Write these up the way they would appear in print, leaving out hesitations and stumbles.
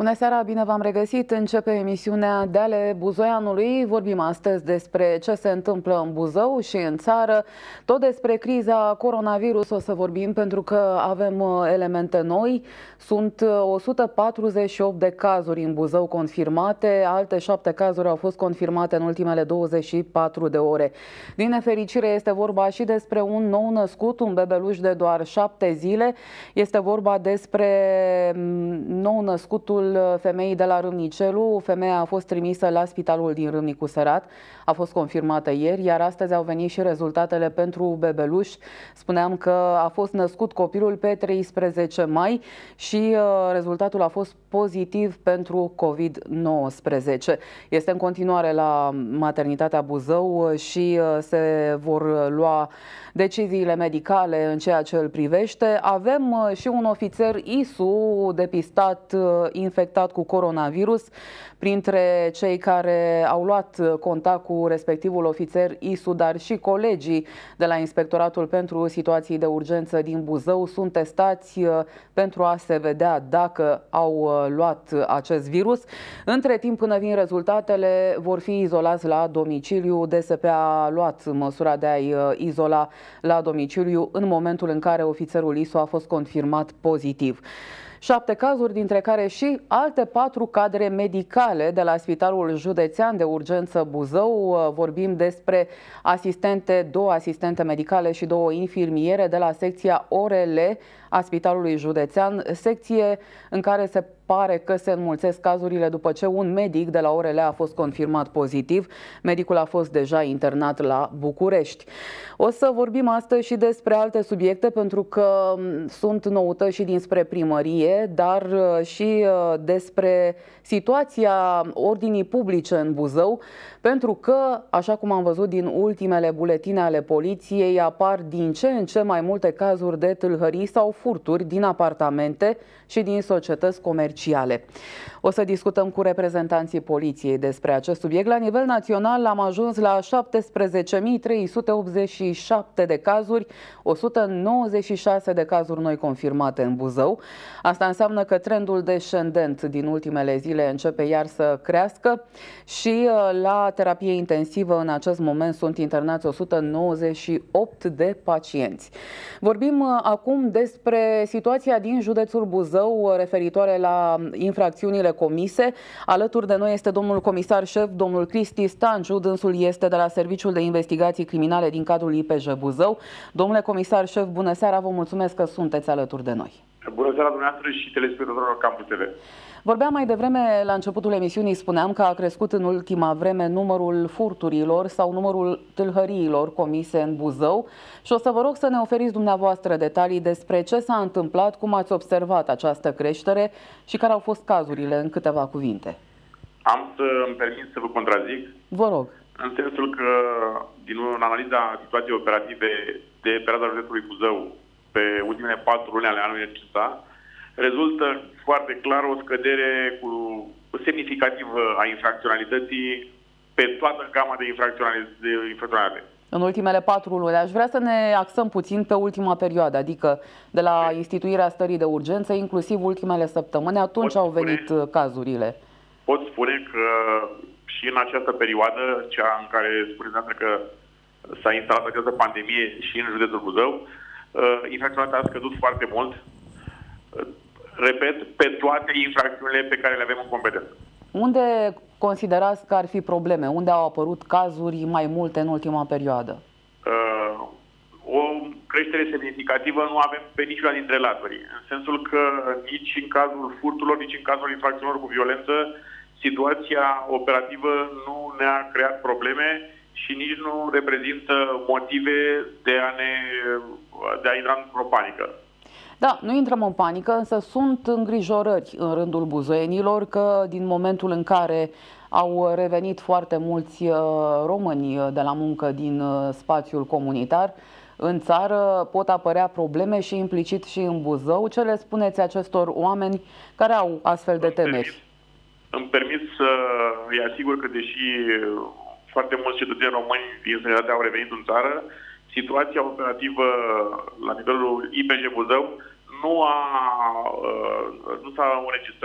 Bună seara, bine v-am regăsit. Începe emisiunea de ale Buzoianului. Vorbim astăzi despre ce se întâmplă în Buzău și în țară. Tot despre criza coronavirus o să vorbim pentru că avem elemente noi. Sunt 148 de cazuri în Buzău confirmate, alte 7 cazuri au fost confirmate în ultimele 24 de ore. Din nefericire este vorba și despre un nou născut, un bebeluș de doar 7 zile. Este vorba despre nou născutul femeii de la Râmnicelu. Femeia a fost trimisă la spitalul din Râmnicu Sărat. A fost confirmată ieri, iar astăzi au venit și rezultatele pentru bebeluș. Spuneam că a fost născut copilul pe 13 mai și rezultatul a fost pozitiv pentru COVID-19. Este în continuare la maternitatea Buzău și se vor lua deciziile medicale în ceea ce îl privește. Avem și un ofițer ISU depistat infectat cu coronavirus. Printre cei care au luat contact cu respectivul ofițer ISU, dar și colegii de la Inspectoratul pentru Situații de Urgență din Buzău sunt testați pentru a se vedea dacă au luat acest virus. Între timp, până vin rezultatele, vor fi izolați la domiciliu. DSP a luat măsura de a-i izola la domiciliu în momentul în care ofițerul ISU a fost confirmat pozitiv. 7 cazuri, dintre care și alte 4 cadre medicale de la Spitalul Județean de Urgență Buzău. Vorbim despre asistente, 2 asistente medicale și 2 infirmiere de la secția ORL a Spitalului Județean, secție în care se pare că se înmulțesc cazurile după ce un medic de la ORL a fost confirmat pozitiv. Medicul a fost deja internat la București. O să vorbim astăzi și despre alte subiecte, pentru că sunt noutăți și dinspre primărie, dar și despre situația ordinii publice în Buzău, pentru că, așa cum am văzut din ultimele buletine ale poliției, apar din ce în ce mai multe cazuri de tâlhării sau furturi din apartamente și din societăți comerciale. O să discutăm cu reprezentanții poliției despre acest subiect. La nivel național am ajuns la 17.387 de cazuri, 196 de cazuri noi confirmate în Buzău. Asta înseamnă că trendul descendent din ultimele zile începe iar să crească și la terapie intensivă în acest moment sunt internați 198 de pacienți. Vorbim acum despre situația din județul Buzău referitoare la infracțiunile comise. Alături de noi este domnul comisar șef, domnul Cristi Stanciu. Dânsul este de la Serviciul de Investigații Criminale din cadrul IPJ Buzău. Domnule comisar șef, bună seara, vă mulțumesc că sunteți alături de noi. Bună seara dumneavoastră și telespectatorilor Campus TV. Vorbeam mai devreme, la începutul emisiunii spuneam că a crescut în ultima vreme numărul furturilor sau numărul tâlhăriilor comise în Buzău și o să vă rog să ne oferiți dumneavoastră detalii despre ce s-a întâmplat, cum ați observat această creștere și care au fost cazurile, în câteva cuvinte. Am să îmi permit să vă contrazic. Vă rog. În sensul că, din analiza situației operative de perioada județului Buzău pe ultimele 4 luni ale anului acesta, rezultă foarte clar o scădere semnificativă a infracționalității pe toată gama de infracționalitate. În ultimele 4 luni. Aș vrea să ne axăm puțin pe ultima perioadă, adică de la instituirea stării de urgență, inclusiv ultimele săptămâni, atunci au venit cazurile. Pot spune că și în această perioadă, cea în care spuneți noastră că s-a instalat această pandemie și în județul Buzău, infracționalitatea a scăzut foarte mult. Repet, pe toate infracțiunile pe care le avem în competență. Unde considerați că ar fi probleme? Unde au apărut cazuri mai multe în ultima perioadă? O creștere semnificativă nu avem pe niciuna dintre laturi. În sensul că nici în cazul furturilor, nici în cazul infracțiunilor cu violență, situația operativă nu ne-a creat probleme și nici nu reprezintă motive de a intra într-o panică. Da, nu intrăm în panică, însă sunt îngrijorări în rândul buzoienilor că din momentul în care au revenit foarte mulți români de la muncă din spațiul comunitar, în țară pot apărea probleme și implicit și în Buzău. Ce le spuneți acestor oameni care au astfel de temeri? Îmi permit să îi asigur că, deși foarte mulți cetățeni români din străinătate au revenit în țară, situația operativă la nivelul IPJ Buzău nu s-a înregistrat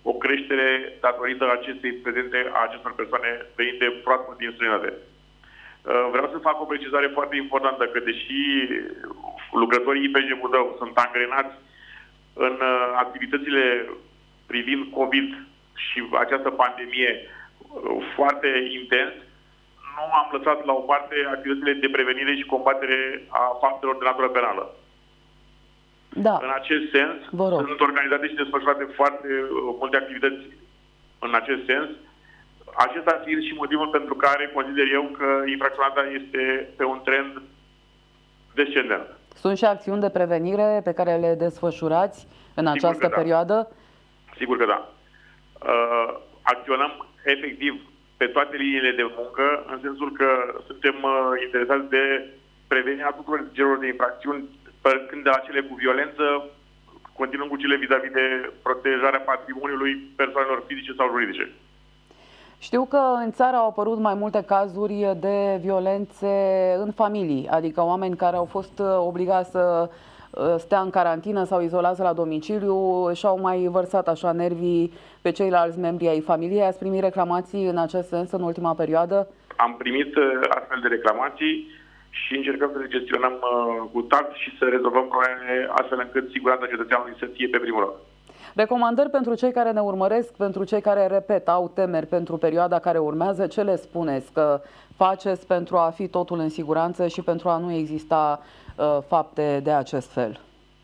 o creștere datorită acestei prezențe a acestor persoane venite proaspăt din străinătate. Vreau să fac o precizare foarte importantă, că deși lucrătorii IPJ Buzău sunt angrenați în activitățile privind COVID și această pandemie foarte intens, nu am lăsat la o parte activitățile de prevenire și combatere a faptelor de natură penală. Da. În acest sens, sunt organizate și desfășurate foarte multe activități în acest sens. Acesta fiind și motivul pentru care consider eu că infracționalitatea este pe un trend descendent. Sunt și acțiuni de prevenire pe care le desfășurați în această perioadă? Sigur că da. Acționăm efectiv pe toate liniile de muncă, în sensul că suntem interesați de prevenirea tuturor genelor de infracțiuni, părcând de la cele cu violență, continuăm cu cele vis-a-vis de protejarea patrimoniului persoanelor fizice sau juridice. Știu că în țară au apărut mai multe cazuri de violențe în familii, adică oameni care au fost obligați să stea în carantină sau izolați la domiciliu și-au mai vărsat așa nervii pe ceilalți membri ai familiei. Ați primit reclamații în acest sens în ultima perioadă? Am primit astfel de reclamații și încercăm să le gestionăm cu tact și să rezolvăm problemele astfel încât siguranța cetățeanului să fie pe primul loc. Recomandări pentru cei care ne urmăresc, pentru cei care, repet, au temeri pentru perioada care urmează, ce le spuneți că faceți pentru a fi totul în siguranță și pentru a nu exista fapte de acest fel?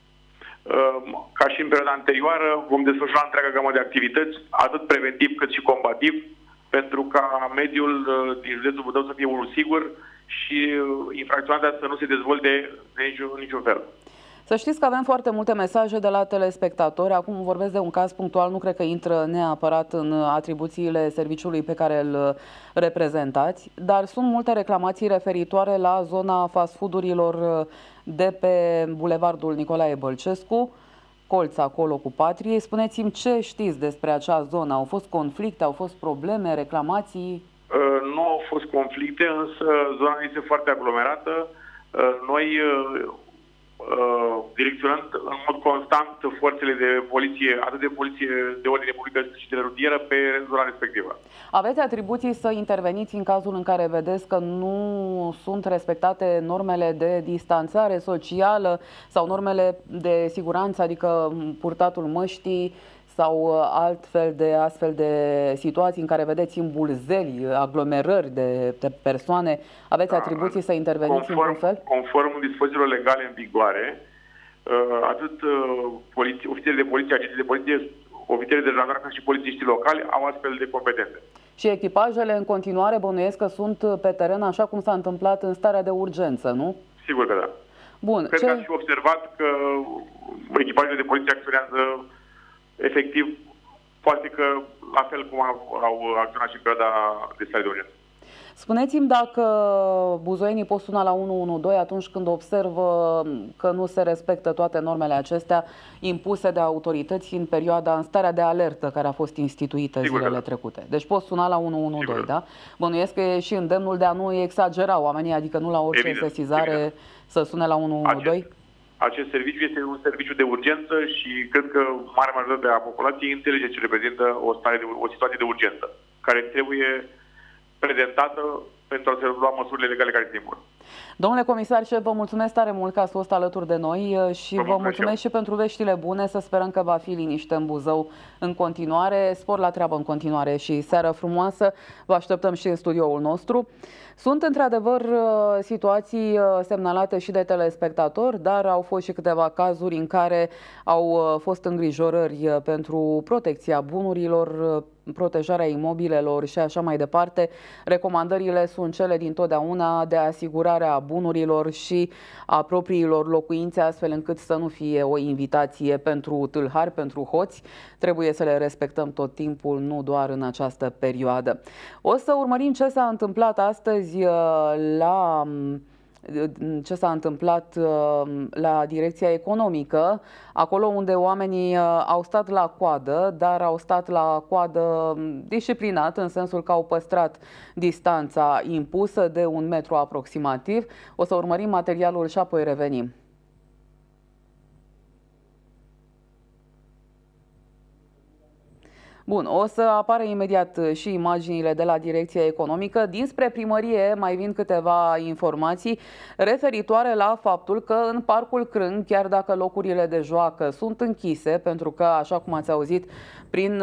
Ca și în perioada anterioară, vom desfășura întreaga gamă de activități, atât preventiv cât și combativ, pentru ca mediul din județul Buzău să fie unul sigur și infracționalitatea să nu se dezvolte de niciun fel. Să știți că avem foarte multe mesaje de la telespectatori. Acum vorbesc de un caz punctual, nu cred că intră neapărat în atribuțiile serviciului pe care îl reprezentați, dar sunt multe reclamații referitoare la zona fast food-urilor de pe Bulevardul Nicolae Bălcescu, colț acolo cu Patrie. Spuneți-mi ce știți despre acea zonă. Au fost conflicte, au fost probleme, reclamații? Nu au fost conflicte, însă zona este foarte aglomerată. Noi direcționând în mod constant forțele de poliție, atât de poliție de ordine publică și de rutieră, pe zona respectivă. Aveți atribuții să interveniți în cazul în care vedeți că nu sunt respectate normele de distanțare socială sau normele de siguranță, adică purtatul măștii sau astfel de situații în care vedeți îmbulzeli, aglomerări de persoane, aveți atribuții să interveniți într-un fel? Conform dispozițiilor legale în vigoare, atât ofițerii de poliție, agenții de poliție, ofițerii de jandarmă și polițiștii locali au astfel de competențe. Și echipajele în continuare bănuiesc că sunt pe teren așa cum s-a întâmplat în starea de urgență, nu? Sigur că da. Bun. Cred că ați și observat că echipajele de poliție acționează efectiv, poate că la fel cum au acționat și în perioada de stare de urgență. Spuneți-mi dacă buzoienii pot suna la 112 atunci când observă că nu se respectă toate normele acestea impuse de autorități în perioada, în starea de alertă care a fost instituită zilele trecute. Deci pot suna la 112, da? Bănuiesc că e și îndemnul de a nu exagera oamenii, adică nu la orice sesizare să sune la 112? Acest serviciu este un serviciu de urgență și cred că marea majoritate a populației înțelege ce reprezintă o situație de urgență, care trebuie prezentată pentru a se lua măsurile legale care se impun. Domnule comisar șef, vă mulțumesc tare mult că ați fost alături de noi și vă mulțumesc și pentru veștile bune. Să sperăm că va fi liniște în Buzău în continuare. Spor la treabă în continuare și seară frumoasă. Vă așteptăm și în studioul nostru. Sunt într-adevăr situații semnalate și de telespectatori, dar au fost și câteva cazuri în care au fost îngrijorări pentru protecția bunurilor, protejarea imobilelor și așa mai departe. Recomandările sunt cele dintotdeauna de asigurare a bunurilor și a propriilor locuințe, astfel încât să nu fie o invitație pentru tâlhari, pentru hoți. Trebuie să le respectăm tot timpul, nu doar în această perioadă. O să urmărim ce s-a întâmplat astăzi la Direcția Economică, acolo unde oamenii au stat la coadă, dar au stat la coadă disciplinat, în sensul că au păstrat distanța impusă de 1 metru aproximativ. O să urmărim materialul și apoi revenim. Bun, o să apară imediat și imaginile de la Direcția Economică. Dinspre primărie mai vin câteva informații referitoare la faptul că în Parcul Crâng, chiar dacă locurile de joacă sunt închise, pentru că, așa cum ați auzit, prin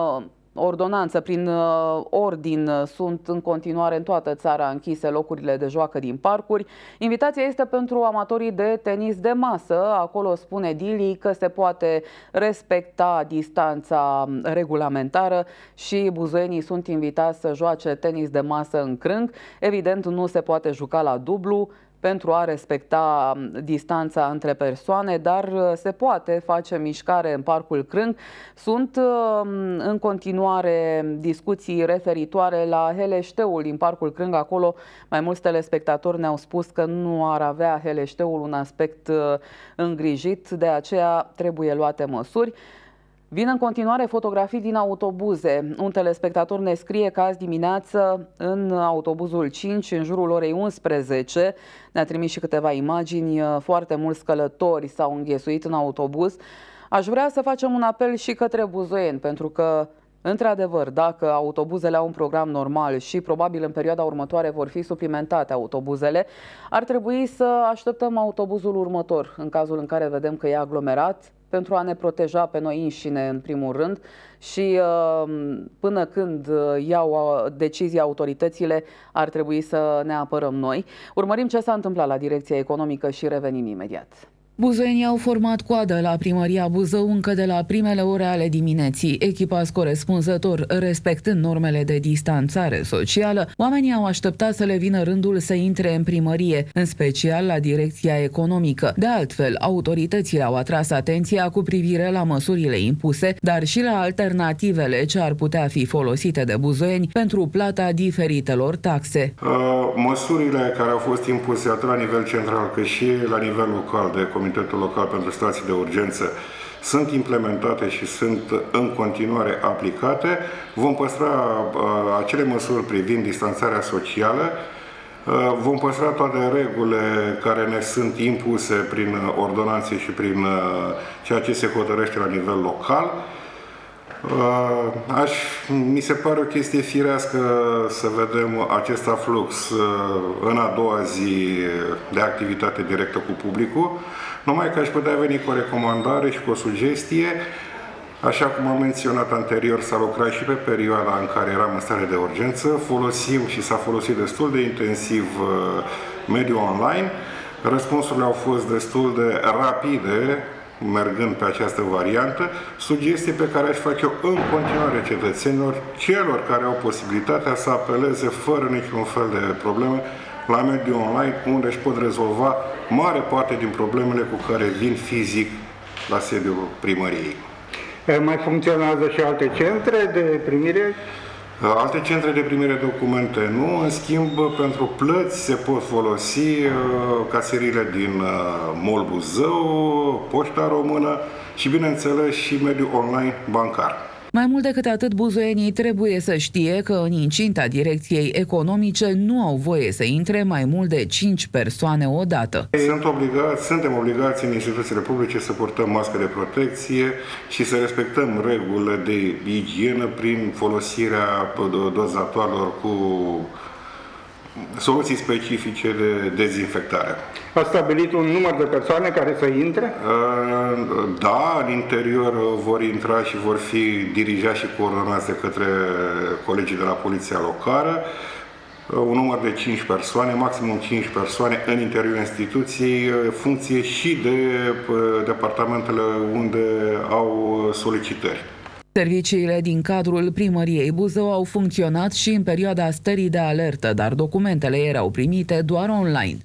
ordonanță, prin ordin, sunt în continuare în toată țara închise locurile de joacă din parcuri. Invitația este pentru amatorii de tenis de masă. Acolo spune Dili că se poate respecta distanța regulamentară și buzoienii sunt invitați să joace tenis de masă în Crâng. Evident, nu se poate juca la dublu pentru a respecta distanța între persoane, dar se poate face mișcare în Parcul Crâng. Sunt în continuare discuții referitoare la heleșteul din Parcul Crâng. Acolo mai mulți telespectatori ne-au spus că nu ar avea heleșteul un aspect îngrijit, de aceea trebuie luate măsuri. Vin în continuare fotografii din autobuze. Un telespectator ne scrie că azi dimineață în autobuzul 5, în jurul orei 11, ne-a trimis și câteva imagini, foarte mulți călători s-au înghesuit în autobuz. Aș vrea să facem un apel și către buzoieni, pentru că, într-adevăr, dacă autobuzele au un program normal și probabil în perioada următoare vor fi suplimentate autobuzele, ar trebui să așteptăm autobuzul următor, în cazul în care vedem că e aglomerat, pentru a ne proteja pe noi înșine în primul rând și până când iau decizia autoritățile, ar trebui să ne apărăm noi. Urmărim ce s-a întâmplat la Direcția Economică și revenim imediat. Buzoienii au format coadă la primăria Buzău încă de la primele ore ale dimineții. Echipați corespunzător, respectând normele de distanțare socială, oamenii au așteptat să le vină rândul să intre în primărie, în special la Direcția Economică. De altfel, autoritățile au atras atenția cu privire la măsurile impuse, dar și la alternativele ce ar putea fi folosite de buzoieni pentru plata diferitelor taxe. Măsurile care au fost impuse atât la nivel central cât și la nivel local de Comitetul Local pentru Situații de Urgență sunt implementate și sunt în continuare aplicate. Vom păstra acele măsuri privind distanțarea socială, vom păstra toate regulile care ne sunt impuse prin ordonanțe și prin ceea ce se hotărăște la nivel local. Mi se pare o chestie firească să vedem acest aflux în a doua zi de activitate directă cu publicul, numai că aș putea veni cu o recomandare și cu o sugestie. Așa cum am menționat anterior, s-a lucrat și pe perioada în care eram în stare de urgență, folosim și s-a folosit destul de intensiv mediul online. Răspunsurile au fost destul de rapide, mergând pe această variantă, sugestie pe care aș face eu în continuare cetățenilor, celor care au posibilitatea să apeleze fără niciun fel de probleme la mediul online, unde își pot rezolva mare parte din problemele cu care vin fizic la sediul primăriei. Mai funcționează și alte centre de primire? Alte centre de primire documente nu, în schimb pentru plăți se pot folosi caseriile din MOL Buzău, Poșta Română și bineînțeles și mediul online bancar. Mai mult decât atât, buzoienii trebuie să știe că în incinta Direcției Economice nu au voie să intre mai mult de 5 persoane odată. Suntem obligați în instituțiile publice să purtăm mască de protecție și să respectăm regulile de igienă prin folosirea dozatoarelor cu soluții specifice de dezinfectare. A stabilit un număr de persoane care să intre? Da, în interior vor intra și vor fi dirijați și coordonați de către colegii de la Poliția Locală. Un număr de 5 persoane, maximum 5 persoane în interiorul instituției, funcție și de departamentele unde au solicitări. Serviciile din cadrul primăriei Buzău au funcționat și în perioada stării de alertă, dar documentele erau primite doar online.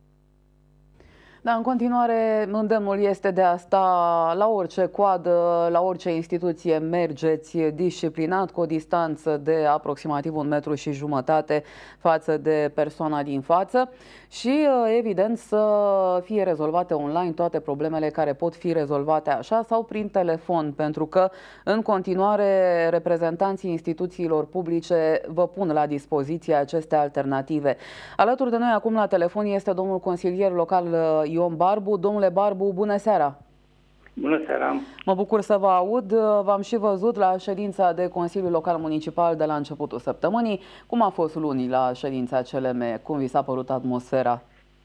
Da, în continuare, îndemnul este de a sta la orice coadă, la orice instituție mergeți disciplinat, cu o distanță de aproximativ 1,5 m față de persoana din față și, evident, să fie rezolvate online toate problemele care pot fi rezolvate așa sau prin telefon, pentru că, în continuare, reprezentanții instituțiilor publice vă pun la dispoziție aceste alternative. Alături de noi acum la telefon este domnul consilier local Ion Barbu. Domnule Barbu, bună seara! Bună seara! Mă bucur să vă aud. V-am și văzut la ședința de Consiliul Local Municipal de la începutul săptămânii. Cum a fost luni la ședința CLM? Cum vi s-a părut atmosfera?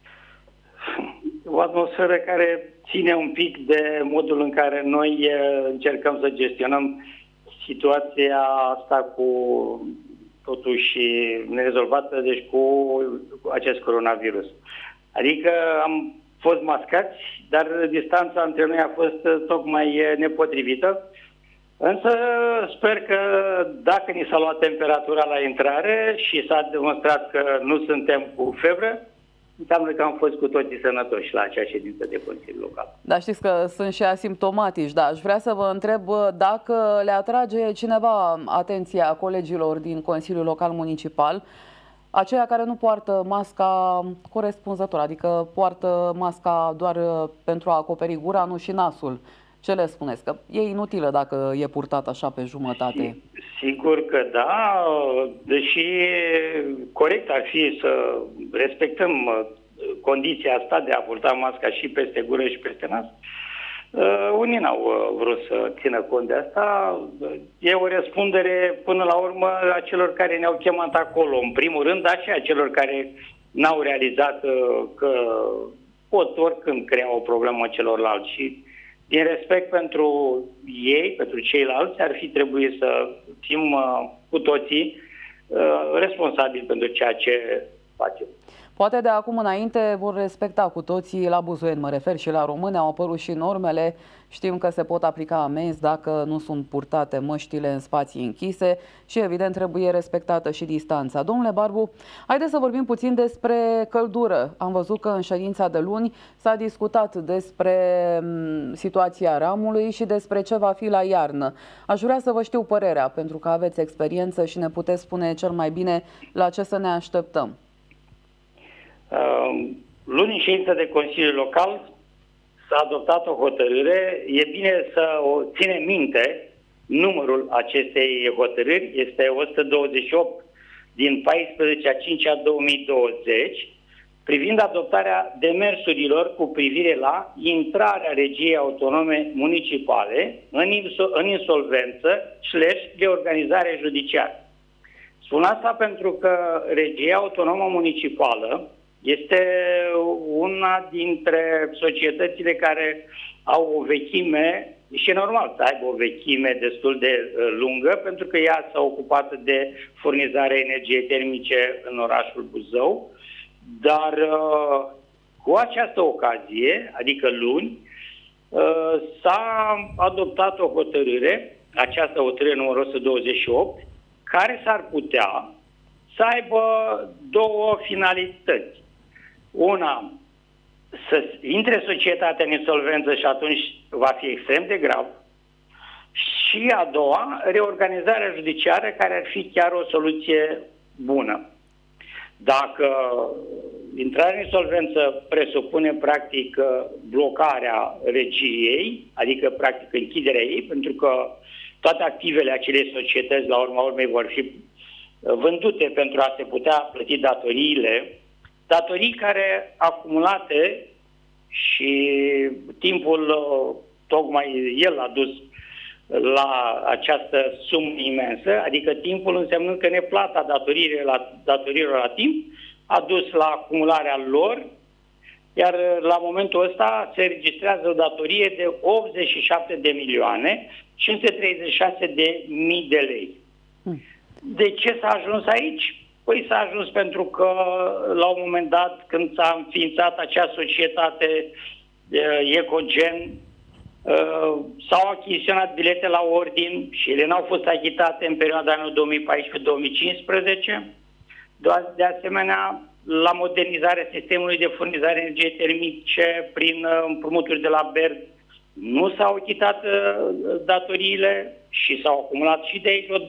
O atmosferă care ține un pic de modul în care noi încercăm să gestionăm situația asta cu totuși nerezolvată, deci cu acest coronavirus. Adică am fost mascați, dar distanța între noi a fost tocmai nepotrivită. Însă sper că dacă ni s-a luat temperatura la intrare și s-a demonstrat că nu suntem cu febră, înseamnă că am fost cu toții sănătoși la acea ședință de Consiliu Local. Dar știți că sunt și asimptomatici, da. Aș vrea să vă întreb dacă le atrage cineva atenția colegilor din Consiliul Local Municipal, aceia care nu poartă masca corespunzător, adică poartă masca doar pentru a acoperi gura, nu și nasul. Ce le spuneți? Că e inutilă dacă e purtat așa pe jumătate. Sigur că da, deși corect ar fi să respectăm condiția asta de a purta masca și peste gură și peste nas. Unii n-au vrut să țină cont de asta. E o răspundere până la urmă a celor care ne-au chemat acolo, în primul rând, dar și a celor care n-au realizat că pot oricând crea o problemă celorlalți. Și din respect pentru ei, pentru ceilalți, ar fi trebuit să fim cu toții responsabili pentru ceea ce facem. Poate de acum înainte vor respecta cu toții, la buzoieni mă refer și la români, au apărut și normele. Știm că se pot aplica amenzi dacă nu sunt purtate măștile în spații închise și evident trebuie respectată și distanța. Domnule Barbu, haideți să vorbim puțin despre căldură. Am văzut că în ședința de luni s-a discutat despre situația ramului și despre ce va fi la iarnă. Aș vrea să vă știu părerea, pentru că aveți experiență și ne puteți spune cel mai bine la ce să ne așteptăm. Luni în ședința de Consiliu Local s-a adoptat o hotărâre. E bine să o ținem minte. Numărul acestei hotărâri este 128 din 14/5/2020 privind adoptarea demersurilor cu privire la intrarea Regiei Autonome Municipale în insolvență / reorganizare judiciară. Spun asta pentru că Regia Autonomă Municipală este una dintre societățile care au o vechime, și e normal să aibă o vechime destul de lungă, pentru că ea s-a ocupat de furnizarea energiei termice în orașul Buzău, dar cu această ocazie, adică luni, s-a adoptat o hotărâre, această hotărâre numărul 128, care s-ar putea să aibă două finalități. Una, să intre societatea în insolvență și atunci va fi extrem de grav. Și a doua, reorganizarea judiciară, care ar fi chiar o soluție bună. Dacă intrarea în insolvență presupune practic blocarea regiei, adică practic închiderea ei, pentru că toate activele acelei societăți la urma urmei vor fi vândute pentru a se putea plăti datoriile, datorii care acumulate și timpul tocmai el a dus la această sumă imensă, adică timpul însemnând că neplata datorilor la timp a dus la acumularea lor, iar la momentul ăsta se registrează o datorie de 87.536.000 de lei. De ce s-a ajuns aici? Păi s-a ajuns pentru că la un moment dat, când s-a înființat acea societate Ecogen, s-au achiziționat bilete la ordin și ele n-au fost achitate în perioada anului 2014-2015. De asemenea, la modernizarea sistemului de furnizare energiei termice prin împrumuturi de la BERD nu s-au achitat datoriile și s-au acumulat și de aici o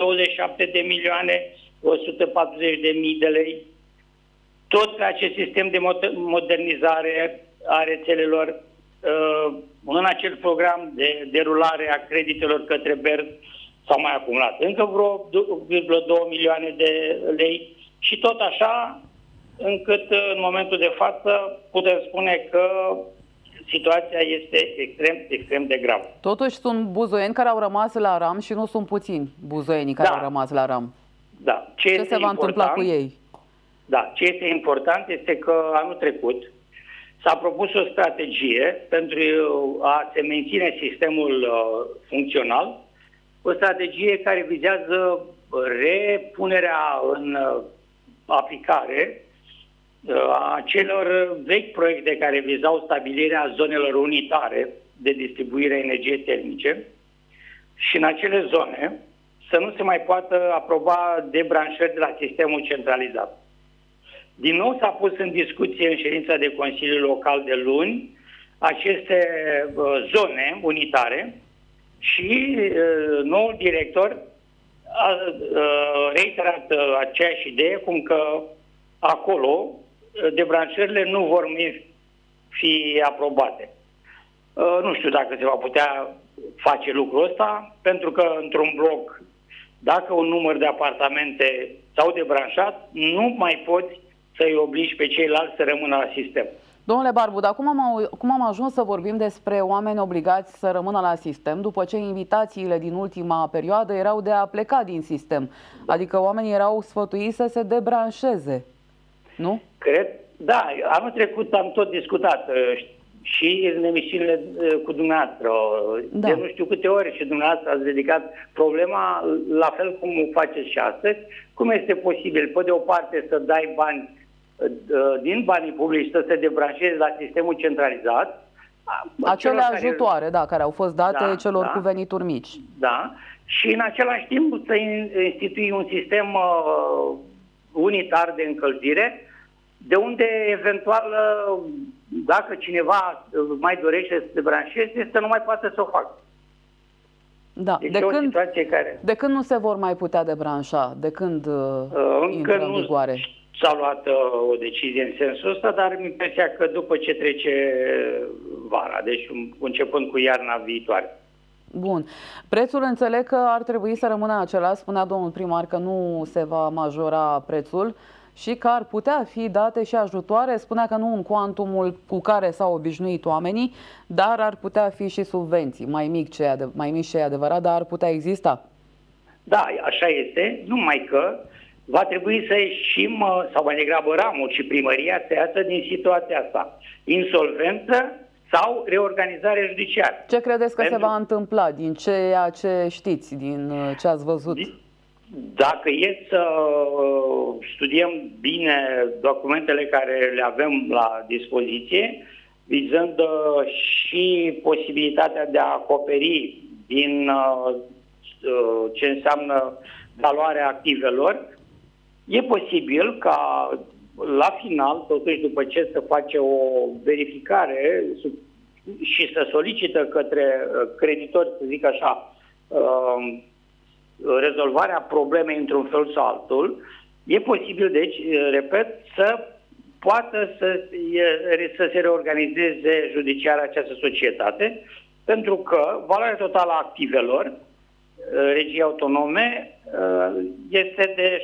27.140.000 de lei. Tot pe acest sistem de modernizare a rețelelor, în acel program de derulare a creditelor către BERD s-au mai acumulat încă vreo 2 milioane de lei și tot așa încât în momentul de față putem spune că situația este extrem de gravă. Totuși sunt buzoieni care au rămas la RAM și nu sunt puțini buzoienii care au rămas la RAM. Da. Ce se va întâmpla cu ei? Da. Ce este important este că anul trecut s-a propus o strategie pentru a se menține sistemul funcțional, o strategie care vizează repunerea în aplicare a celor vechi proiecte care vizau stabilirea zonelor unitare de distribuire a energiei termice și în acele zone să nu se mai poată aproba debranșări de la sistemul centralizat. Din nou s-a pus în discuție în ședința de Consiliu Local de luni aceste zone unitare și noul director a reiterat aceeași idee, cum că acolo debranșările nu vor fi aprobate. Nu știu dacă se va putea face lucrul ăsta, pentru că într-un bloc, dacă un număr de apartamente s-au debranșat, nu mai poți să-i obligi pe ceilalți să rămână la sistem. Domnule Barbu, dar cum am ajuns să vorbim despre oameni obligați să rămână la sistem după ce invitațiile din ultima perioadă erau de a pleca din sistem? Adică oamenii erau sfătuiți să se debranșeze, nu? Cred, da. Anul trecut am tot discutat și în emisiunile cu dumneavoastră. Da. De nu știu câte ori și dumneavoastră ați ridicat problema, la fel cum o faceți și astăzi. Cum este posibil, pe de o parte, să dai bani din banii publici să se debranșeze la sistemul centralizat. Acele ajutoare, care au fost date celor cu venituri mici. Da. Și în același timp să institui un sistem unitar de încălzire, de unde eventual, dacă cineva mai dorește să se debranșeze, să nu mai poată să o facă. Da. Deci o situație care... De când nu se vor mai putea debranșa? De când intră în vigoare? S-a luat o decizie în sensul ăsta, dar am impresia că după ce trece vara, deci începând cu iarna viitoare. Bun. Prețul înțeleg că ar trebui să rămână acela, spunea domnul primar că nu se va majora prețul și că ar putea fi date și ajutoare, spunea că nu în cuantumul cu care s-au obișnuit oamenii, dar ar putea fi și subvenții, mai mici ce e adevărat, dar ar putea exista. Da, așa este, numai că va trebui să ieșim, sau mai degrabă ramul și primăria să iasă din situația asta. Insolvență sau reorganizare judiciară. Ce credeți că se va întâmpla din ceea ce știți, din ce ați văzut? Dacă e să studiem bine documentele care le avem la dispoziție, vizând și posibilitatea de a acoperi din ce înseamnă valoarea activelor, e posibil ca la final, totuși după ce se face o verificare și să solicită către creditori, să zic așa, rezolvarea problemei într-un fel sau altul, e posibil, deci, repet, să poată să se reorganizeze judiciar această societate, pentru că valoarea totală a activelor Regiei Autonome este de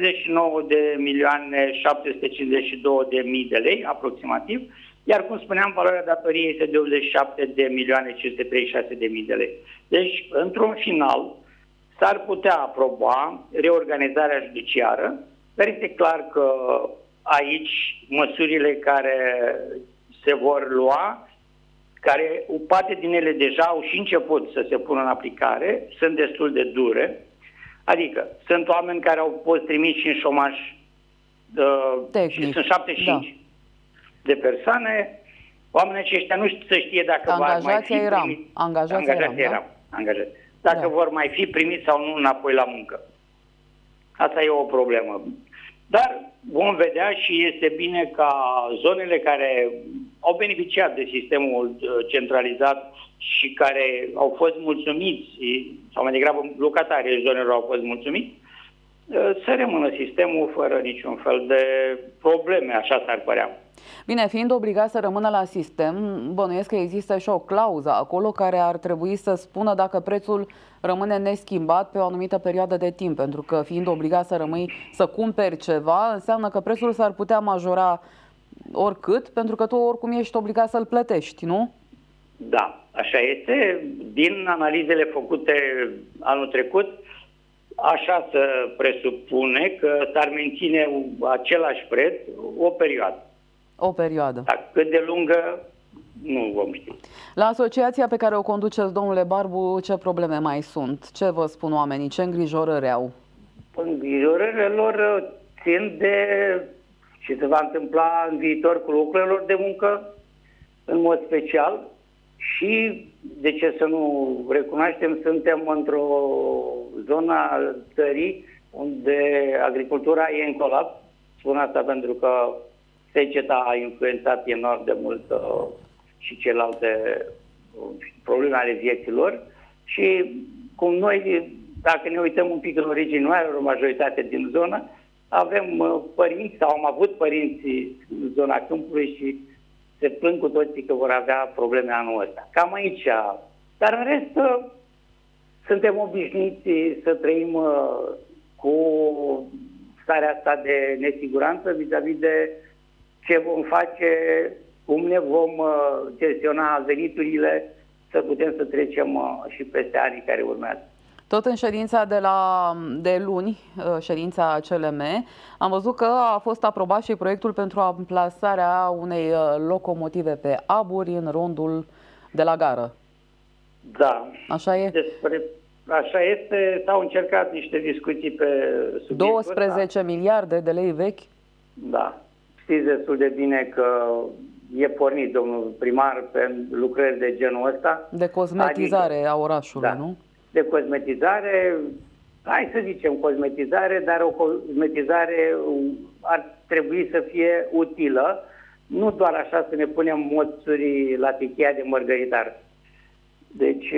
79.752.000 de lei, aproximativ, iar, cum spuneam, valoarea datoriei este de 87.536.000 de lei. Deci, într-un final, s-ar putea aproba reorganizarea judiciară, dar este clar că aici măsurile care se vor lua, care o parte din ele deja au și început să se pună în aplicare, sunt destul de dure. Adică sunt oameni care au fost trimiși și în șomaj și sunt 75 de persoane. Oamenii aceștia nu se știe dacă vor mai fi primiți. Angajați. Dacă vor mai fi primiți sau nu înapoi la muncă. Asta e o problemă. Dar vom vedea și este bine ca zonele care au beneficiat de sistemul centralizat și care au fost mulțumiți, sau mai degrabă locatarii zonelor au fost mulțumiți, să rămână sistemul fără niciun fel de probleme, așa s-ar părea. Bine, fiind obligat să rămână la sistem, bănuiesc că există și o clauză acolo care ar trebui să spună dacă prețul rămâne neschimbat pe o anumită perioadă de timp, pentru că fiind obligat să rămâi să cumperi ceva, înseamnă că prețul s-ar putea majora oricât, pentru că tu oricum ești obligat să-l plătești, nu? Da, așa este. Din analizele făcute anul trecut, așa se presupune că s-ar menține același preț o perioadă. O perioadă. Dar cât de lungă, nu vom ști. La asociația pe care o conduceți, domnule Barbu, ce probleme mai sunt? Ce vă spun oamenii? Ce îngrijorări au? Îngrijorările lor țin de ce se va întâmpla în viitor cu locurile lor de muncă, în mod special, și, de ce să nu recunoaștem, suntem într-o zonă a țării unde agricultura e în colaps. Spun asta pentru că seceta a influențat enorm de mult și celelalte probleme ale vieților. Și cum noi, dacă ne uităm un pic în origine, nu are o majoritate din zonă, avem părinți sau am avut părinți în zona câmpului și se plâng cu toții că vor avea probleme anul ăsta. Cam aici. Dar în rest, suntem obișnuiți să trăim cu starea asta de nesiguranță vis-a-vis de ce vom face, cum ne vom gestiona veniturile, să putem să trecem și peste anii care urmează. Tot în ședința de luni, ședința CLM, am văzut că a fost aprobat și proiectul pentru amplasarea unei locomotive pe aburi în rondul de la gară. Da. Așa e? Așa este. S-au încercat niște discuții pe subiectul 12 miliarde de lei vechi? Da. Știți destul de bine că e pornit domnul primar pe lucrări de genul ăsta. De cosmetizare a orașului, da, nu? De cosmetizare, hai să zicem cosmetizare, dar o cosmetizare ar trebui să fie utilă, nu doar așa să ne punem moțuri la tichia de mărgăritar. Deci,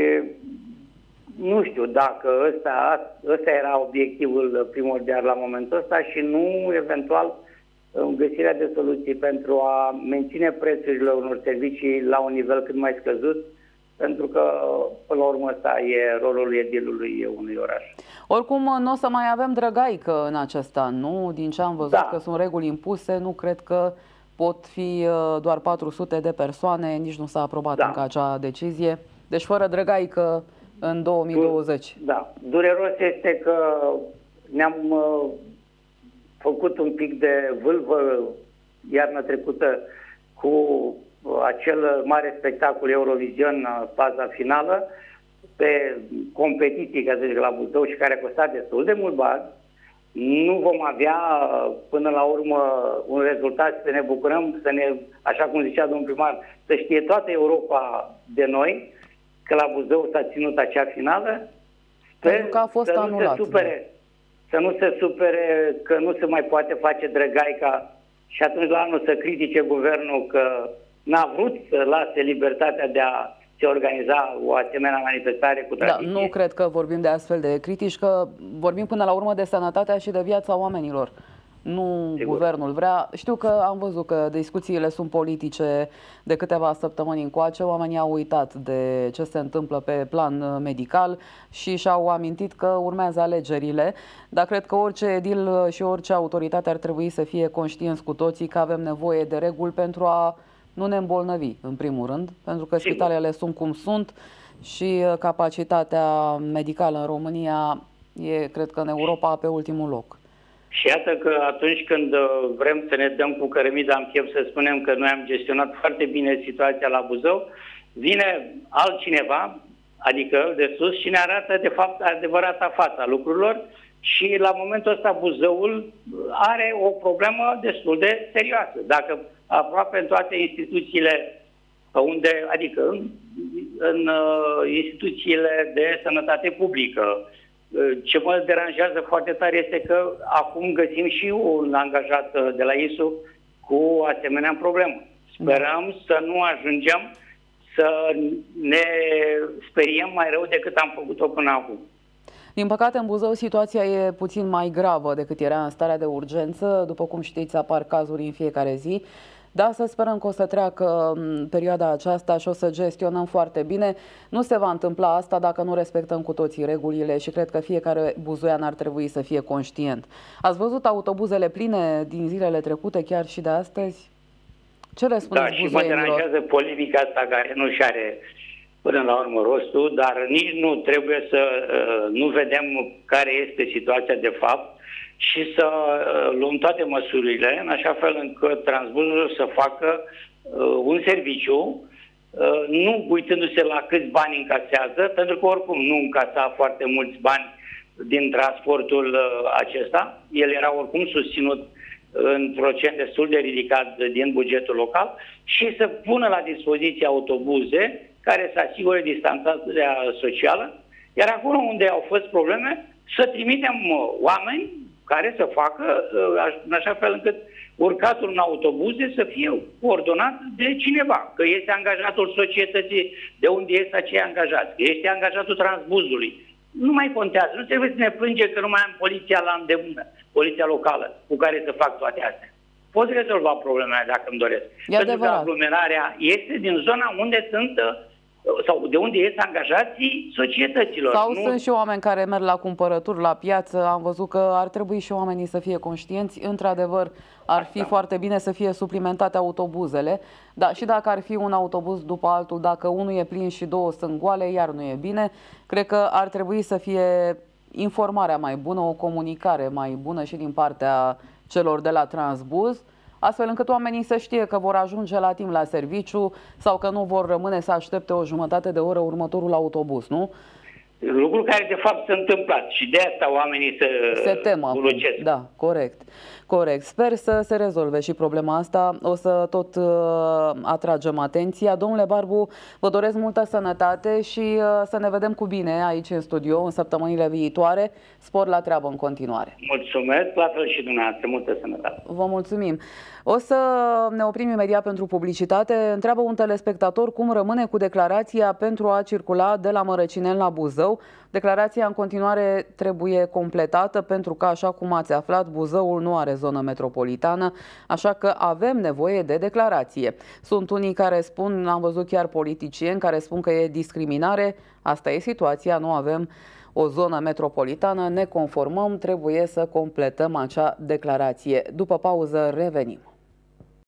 nu știu dacă ăsta era obiectivul primordial la momentul ăsta și nu, eventual, găsirea de soluții pentru a menține prețurile unor servicii la un nivel cât mai scăzut, pentru că, până la urmă, ăsta e rolul edilului unui oraș. Oricum, nu o să mai avem drăgaică în acest an, nu? Din ce am văzut că sunt reguli impuse, nu cred că pot fi doar 400 de persoane, nici nu s-a aprobat încă acea decizie. Deci fără drăgaică în 2020. Da. Dureros este că ne-am făcut un pic de vâlvă iarna trecută cu acel mare spectacol Eurovision, faza finală, pe competiții, ca să zic, la Buzău, și care a costat destul de mult bani. Nu vom avea până la urmă un rezultat să ne bucurăm, așa cum zicea domnul primar, să știe toată Europa de noi că la Buzău s-a ținut acea finală. Pentru că a fost anulat. Să nu se supere că nu se mai poate face drăgaica și atunci la anul să critique guvernul că n-a vrut să lase libertatea de a se organiza o asemenea manifestare cu tradiție. Da, nu cred că vorbim de astfel de critici, că vorbim până la urmă de sănătatea și de viața oamenilor. Nu sigur. Guvernul vrea. Știu că am văzut că discuțiile sunt politice de câteva săptămâni încoace. Oamenii au uitat de ce se întâmplă pe plan medical și și-au amintit că urmează alegerile. Dar cred că orice edil și orice autoritate ar trebui să fie conștienți cu toții că avem nevoie de reguli pentru a nu ne îmbolnăvi, în primul rând, pentru că spitalele sunt cum sunt și capacitatea medicală în România e, cred că în Europa, pe ultimul loc. Și iată că atunci când vrem să ne dăm cu cărămida în piept să spunem că noi am gestionat foarte bine situația la Buzău, vine altcineva, adică de sus, și ne arată de fapt adevărata fața lucrurilor și la momentul ăsta Buzăul are o problemă destul de serioasă. Dacă aproape în toate instituțiile unde, adică în instituțiile de sănătate publică, ce mă deranjează foarte tare este că acum găsim și un angajat de la ISU cu asemenea problemă. Sperăm să nu ajungem să ne speriem mai rău decât am făcut-o până acum. Din păcate, în Buzău situația e puțin mai gravă decât era în starea de urgență. După cum știți, apar cazuri în fiecare zi. Da, să sperăm că o să treacă perioada aceasta și o să gestionăm foarte bine. Nu se va întâmpla asta dacă nu respectăm cu toții regulile și cred că fiecare buzoian ar trebui să fie conștient. Ați văzut autobuzele pline din zilele trecute, chiar și de astăzi? Ce le spuneți și mă deranjează polemica asta care nu și are până la urmă rostul, dar nici nu trebuie să nu vedem care este situația de fapt și să luăm toate măsurile în așa fel încât Transbuzul să facă un serviciu, nu uitându-se la câți bani încasează, pentru că oricum nu încasa foarte mulți bani din transportul acesta. El era oricum susținut în procent destul de ridicat din bugetul local și să pună la dispoziție autobuze care să asigure distanțarea socială, iar acolo unde au fost probleme, să trimitem oameni care să facă în așa fel încât urcatul în autobuze să fie coordonat de cineva, că este angajatul societății de unde este acei angajați, că este angajatul Transbuzului. Nu mai contează, nu trebuie să ne plângem că nu mai am poliția la îndemână, poliția locală, cu care să fac toate astea. Pot rezolva problemele dacă îmi doresc. Pentru că aglomerarea este din zona unde sunt sau de unde ies angajații societăților. Sau sunt și oameni care merg la cumpărături, la piață. Am văzut că ar trebui și oamenii să fie conștienți. Într-adevăr, ar fi foarte bine să fie suplimentate autobuzele. Dar și dacă ar fi un autobuz după altul, dacă unul e plin și două sunt goale, iar nu e bine. Cred că ar trebui să fie informarea mai bună, o comunicare mai bună și din partea celor de la Transbuz, astfel încât oamenii să știe că vor ajunge la timp la serviciu sau că nu vor rămâne să aștepte o jumătate de oră următorul autobuz, nu? Lucru care de fapt s-a întâmplat și de asta oamenii se tem acum. Da, corect. Corect. Sper să se rezolve și problema asta. O să tot atragem atenția. Domnule Barbu, vă doresc multă sănătate și să ne vedem cu bine aici în studio în săptămânile viitoare. Spor la treabă în continuare. Mulțumesc, la fel și dumneavoastră. Multă sănătate. Vă mulțumim. O să ne oprim imediat pentru publicitate. Întreabă un telespectator cum rămâne cu declarația pentru a circula de la Mărăcineni la Buzău. Declarația în continuare trebuie completată pentru că, așa cum ați aflat, Buzăul nu are zonă metropolitană, așa că avem nevoie de declarație. Sunt unii care spun, am văzut chiar politicieni care spun că e discriminare. Asta e situația, nu avem o zonă metropolitană, ne conformăm, trebuie să completăm acea declarație. După pauză revenim.